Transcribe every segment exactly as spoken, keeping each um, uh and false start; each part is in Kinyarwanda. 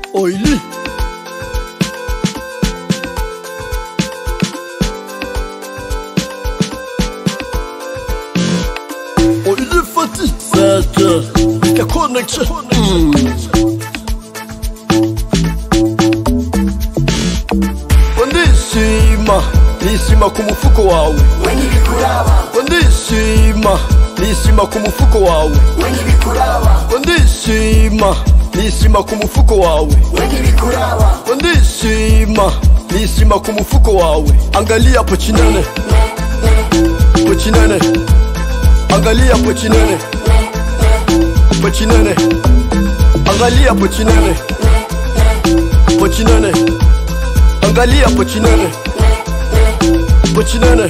Oily. Oily Faty. Faty. The connection. Mm. Ndishima, nishima ku mufuko wawe. Ndishima, nishima ku mufuko wawe. Ndishima, nishima ku mufuko wawe. Ndishima, nishima ku mufuko wawe. Angalia pochi nene, pochi nene. Angalia pochi nene, pochi nene. Angalia pochi nene, pochi nene. Angalia pochi nene, pochi nene.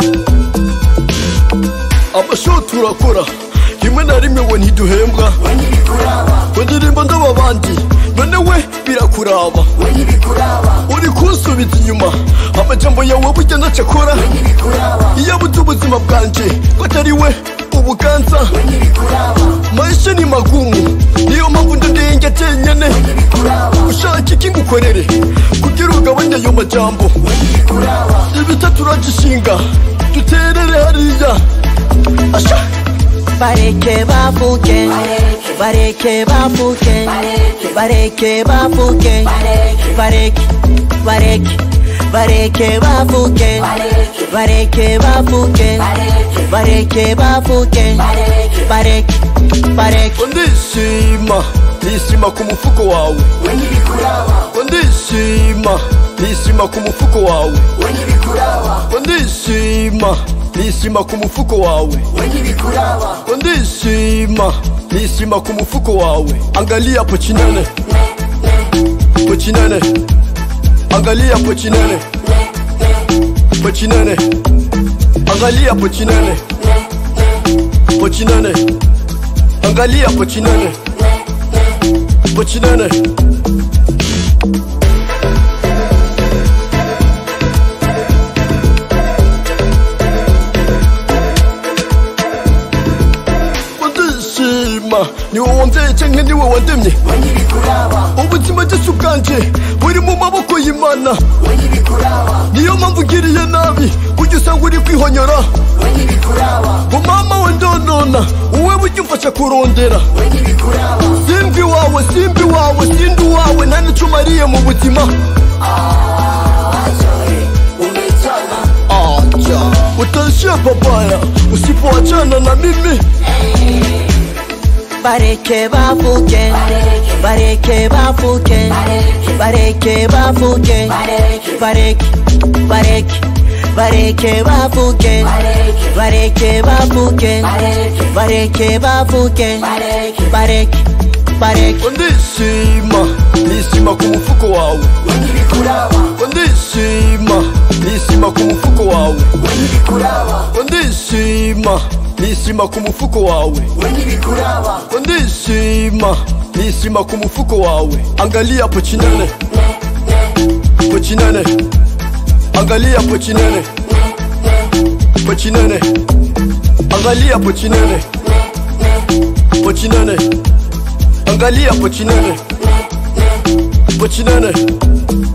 Amasho turakora rimwe na rimwe we ntiduhembwa. Ndirimba ndababandi none we birakuraba. Uri kunsubiza inyuma amajambo yawe burya ntacakora. Iyo butu ubuzima bwanje ko atari we ubuganza. Maisha ni magumu niyo mpamvu ndadenge tenyene. Ushaka iki ngukorere kugira ugabanya ayo majambo. Ibitatu uragishinga duterere hariya. Asha bareke bavuge, bareke bavuge, bareke bavuge, bareke, bareke, bareke bavuge, bareke bavuge, bareke bavuge, bareke, bareke. Ndishima, nishima ku mufuko wawe. Ndishima, nishima ku mufuko wawe. Ndishima, nishima ku mufuko wawe. Ndishima, nishima ku mufuko wawe. Angalia pochi nene, pochi nene. Angalia pochi nene, pochi nene. Angalia pochi nene, pochi nene. Angalia pochi nene, pochi nene. Ni wowe wamvye canke ni wowe wandemye. Ubuzima bw'isi bwanje buri mu maboko y'Imana. Niyo mpamvu ngiriye nabi burya usanga uri kwihonyora. Ngo mama we ndonona uwe burya umfasha kurondera. Simbi wawe, simbi wawe, sindi wawe nta nico umariye mu buzima. Acha utaishia papaya usipoachana na mimi. Bareke bavuge, bareke bavuge, bareke bavuge, bareke, bareke, bareke bavuge, bareke bavuge, bareke bavuge, bareke, bareke. Ndishima, nishima ku mufuko wawe. Ndishima, nishima ku mufuko wawe. Ndishima, nishima ku mufuko wawe. Ndishima, nishima ku mufuko wawe. Angalia pochi nene, pochi nene. Angalia pochi nene, pochi nene. Angalia pochi nene, pochi nene. Angalia pochi nene, pochi nene.